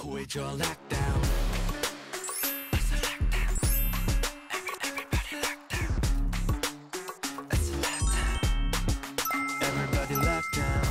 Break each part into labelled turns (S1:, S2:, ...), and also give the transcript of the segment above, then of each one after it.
S1: 구해줘 lockdown. It's a lockdown. Everybody lockdown. It's a lockdown. Everybody lockdown.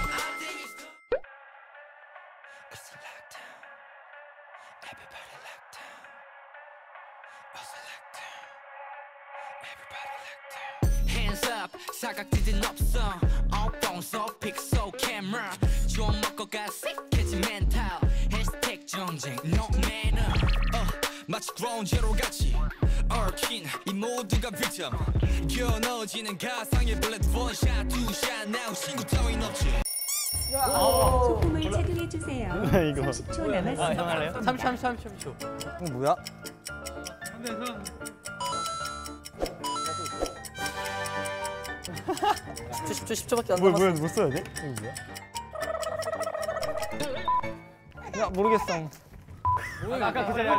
S1: It's a lockdown. Everybody lockdown. It's a lockdown. Everybody lockdown. Hands up, 사각지대는 없어. 엉뚱서 픽셀 카메라. 좀 먹고 가 시켜진 멘탈. 해시태그 정쟁 no manner. 마치 ground zero 같이 얽힌 이 모두가 빅점. 겨눠지는 가상의 블랙 원샷 투샷 now 신고 따윈 없지.
S2: 소품을 착용해주세요. 30초 남았습니다.
S3: 형 할래요? 30초.
S4: 이거 뭐야?
S3: 10초밖에 안
S4: 뭘
S3: 남았어.
S4: 뭐 써야 돼? 이거 뭐야? 야 모르겠어.
S3: 아까 그 자리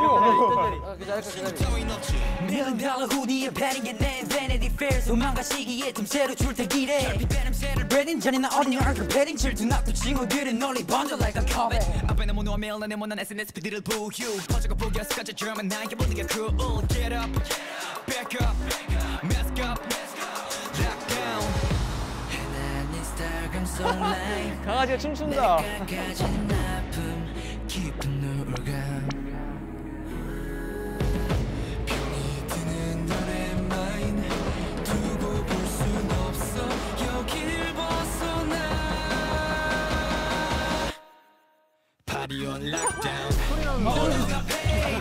S1: $1 million 후디에 패딩에 내 Vanity Fair 소망과 시기에 틈새로 출퇴기래 결핍의 냄새를 breathing 잔인한 어린이 얼굴 패딩 질투났던 친구들은 널리 번져 like a comet 앞에 너무 누워 매일 내 못난 SNS 피드를 부휴 퍼져가 포기했을까지 German 나에게 모든 게 cool Get up, back up, mask up, lockdown 해난 인스타그램 속 라이브
S4: 강아지가 춤춘다.
S1: 내가 가진 아픔 깊은 우울감 병이 드는 너의 마인 두고 볼 순 없어 여길 벗어나 Party on lockdown 모두가 pay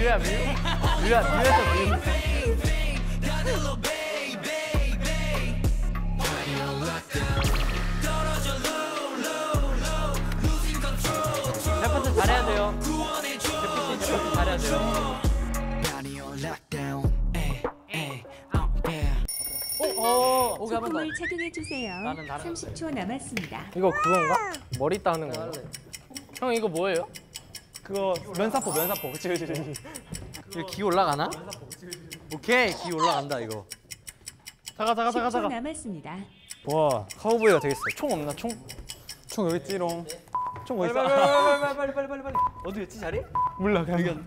S3: 뮤에서
S1: 다들 로 baby Party on lockdown 떨어져 low losing control
S3: 래퍼들 잘해야 돼요.
S1: 구원해줘
S3: 잘해야 돼요.
S1: Party on lockdown out there
S3: 오케이 한번 더.
S2: 소품을 착용해주세요.
S3: 나는 나랑
S2: 30초 남았습니다.
S4: 이거 그건가? 머리 따는 거.
S3: 형 이거 뭐예요?
S4: 그거 면사포. 그치.
S3: 이거 기 올라가나? 오케이 기 올라간다 이거.
S2: 10초 남았습니다.
S4: 와 카우보이가 되겠어. 총 없나 총? 총 여기 있지롱. 총 어디 있어?
S3: 빨리. 어디 있지 자리?
S4: 몰라 그냥.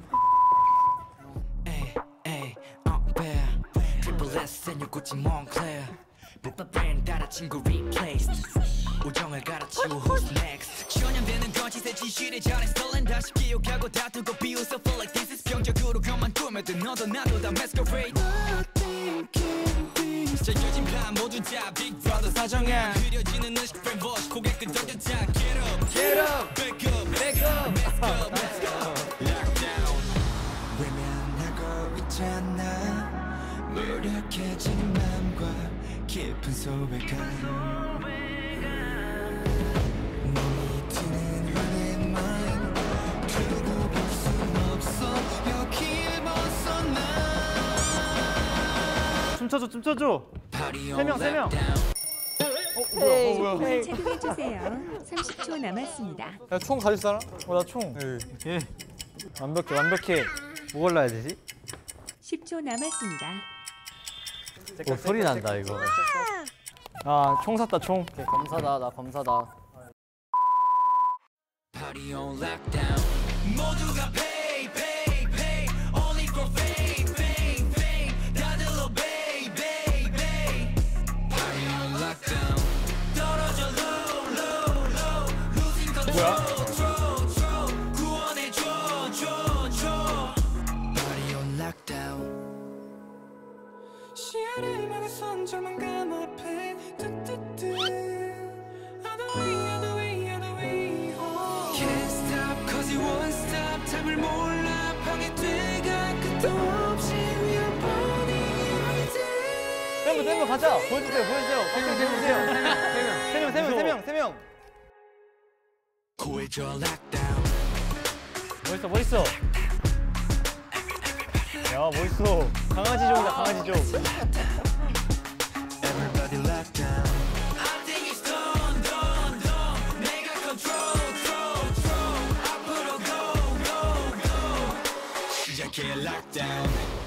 S1: out there Triple S and your Gucci Moncler Brooklyn brand 따라 친구 replaced 우정을 갈아치워 who's next 전염되는 거짓의 진실에 잘해 stolen 다시 기억하고 다투고 비웃어 feel like this is 병적으로 그만두면 너도 나도 다 masquerade 짜여진 밤 모두 다 Big Brother 사정한 흐려지는 의식 brainwash 고개 끄덕여 자 Get up, back up, let's go Lockdown 외면하고 있잖아 무력해진 맘과 깊은 소외감 몸이 드는 너의 mind 두고 볼 순 없어 여길 벗어나
S4: 춤춰줘.
S1: Party on
S4: 3명.
S1: lockdown
S2: 소품을 착용해주세요. 30초 남았습니다.
S4: 야 총 가질 사람? 나 총. 예. 완벽해. 뭐 골라야 되지?
S2: 10초 남았습니다.
S3: 오, 소리 난다 이거.
S4: 아 총 샀다 총.
S3: 오케이, 검사다 나 검사다.
S1: Party on lockdown 모두가 pay only for fame 다들 로 baby Party on lockdown 떨어져 low losing control 구원해줘 Party on lockdown 시야를 막아선 저만 감압해 Other way Can't stop cause you won't stop 답을 몰라 파괴돼가 끝도 없이 We are burning every day
S4: 땡거 가자. 보여주세요. 3명.
S1: 구해줘 lockdown
S4: 멋있어. 야 멋있어. 강아지족이다 강아지족.
S1: Everybody lockdown I think it's done 내가 control 앞으로 go 시작해 lockdown